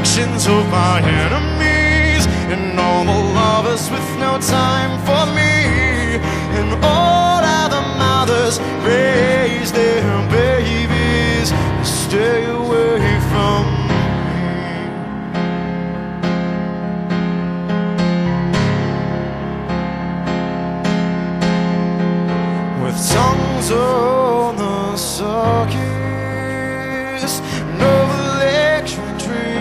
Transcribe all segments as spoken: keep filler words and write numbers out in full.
reflections of my enemies, and all the lovers with no time for me, and all other mothers raise their babies. Stay away from me. With tongues on the circus, no electric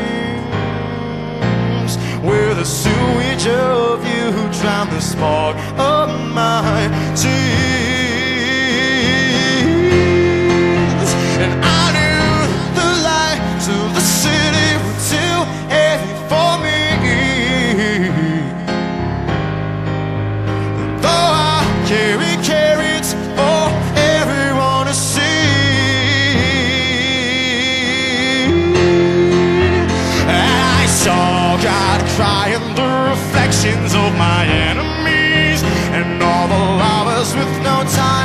dreams, where the sewage of you drowned the spark of my tears. And I knew the light of the city were too heavy for me, and though I carry carrots for everyone to see, and I saw God cry in the reflections of my enemies, and all the lovers with no time